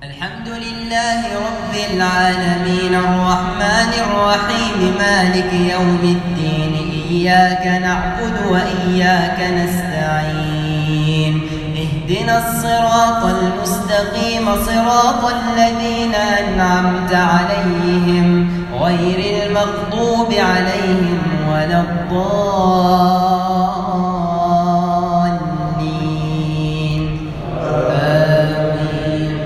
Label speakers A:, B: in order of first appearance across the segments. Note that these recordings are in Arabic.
A: الحمد لله رب العالمين الرحمن الرحيم مالك يوم الدين إياك نعبد وإياك نستعين اهدنا الصراط المستقيم صراط الذين أنعمت عليهم غير المغضوب عليهم ولا الضالين آمين.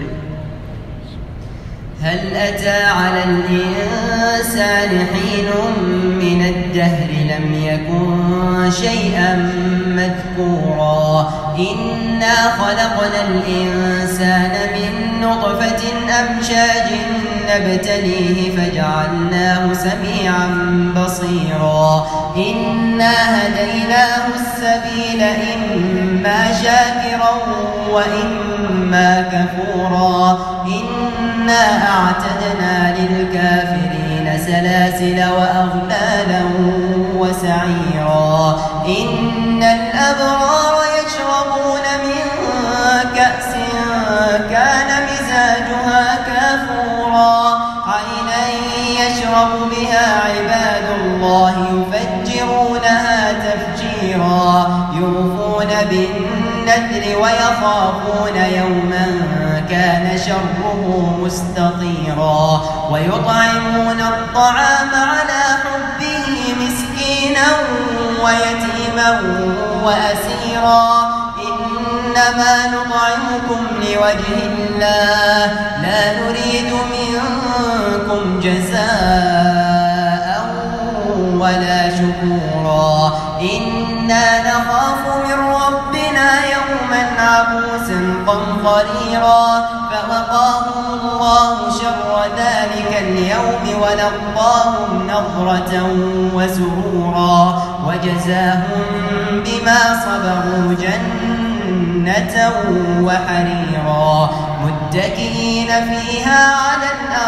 A: هل أتى على الإنسان حين من الدهر لم يكن شيئا مذكورا إنا خلقنا الإنسان من نطفة أمشاج نبتليه فجعلناه سميعا بصيرا إنا هديناه السبيل إما شاكرا وإما كفورا إنا أعتدنا للكافرين سلاسل وأغلالا وسعيرا إن الأبرار يشربون من كأس كان مزاجها كافورا عينا يشرب بها عباد الله يفجرونها تفجيرا يوفون بالنذر ويخافون يوما كان شره مستطيرا ويطعمون الطعام على حبه مسكينا ويتيما وأسيرا إنما نطعمكم لوجه الله لا نريد منكم جزاء ولا شكورا إنا نخاف من ربنا يوما عبوسا قمطريرا فوقاهم الله شر ذلك اليوم ولقاهم نضرة وسرورا وجزاهم بما صبروا جنة وحريرا متكئين فيها على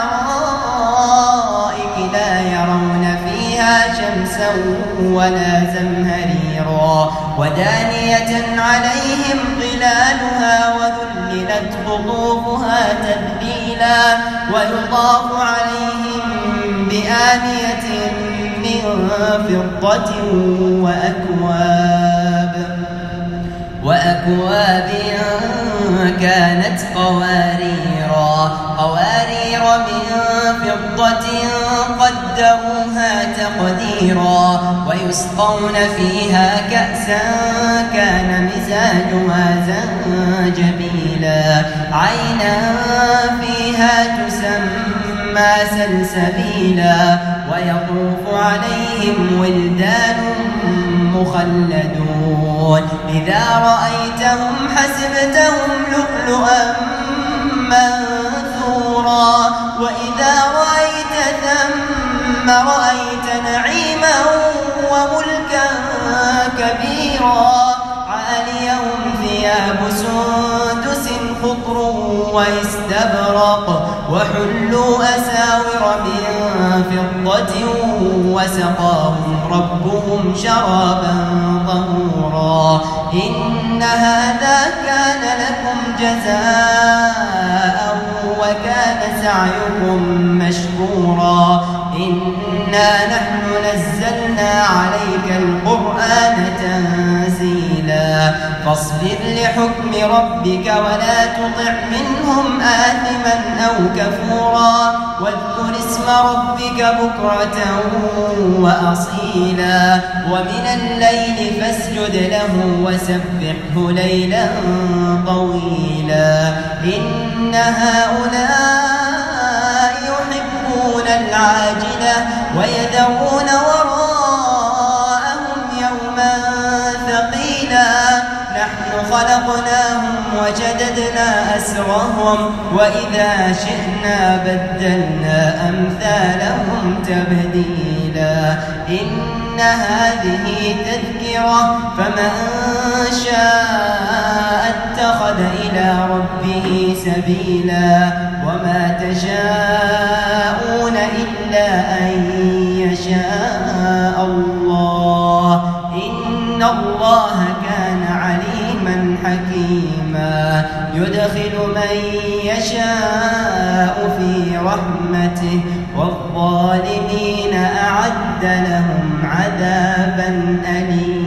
A: الأرائك لا يرون فيها شمسا ولا زمهريرا ودانية عليهم ظلالها وذللت قطوفها تذليلا ويطاف عليهم بآنية من فضة وأكواب كانت قوارير من فضة قدروها تقديرا ويسقون فيها كأسا كان مزاجها زنجبيلا عينا فيها تسمى سلسبيلا ويطوف عليهم ولدان مخلدون إذا رأيتهم حسبتهم لؤلؤا منثورا وإذا رأيت ثم رأيت نعيما وملكا كبيرا عاليهم ثياب سندس خضر واستبرق وحلوا أساور من فضة وسقاهم ربهم شرابا طهورا إن هذا كان لكم جزاء وكان سعيكم مشكورا إنا نحن نزلنا عليك القرآن تنزيلا فاصبر لحكم ربك ولا تطع منهم آثما أو كفورا واذكر اسم ربك بكرة وأصيلا ومن الليل فاسجد له وسبحه ليلا طويلا إن هؤلاء يحبون العاجلة ويذرون وراءهم يوما ثقيلا نحن خلقناهم وشددنا أسرهم وإذا شئنا بدلنا أمثالهم تبديلا إن هذه تذكرة فمن شاء اتخذ إلى ربه سبيلا وما تشاءون إلا أن يشاء الله إن الله كان عليما حكيما يدخل من يشاء في رحمته والظالمين أعد لهم عذابا أليما.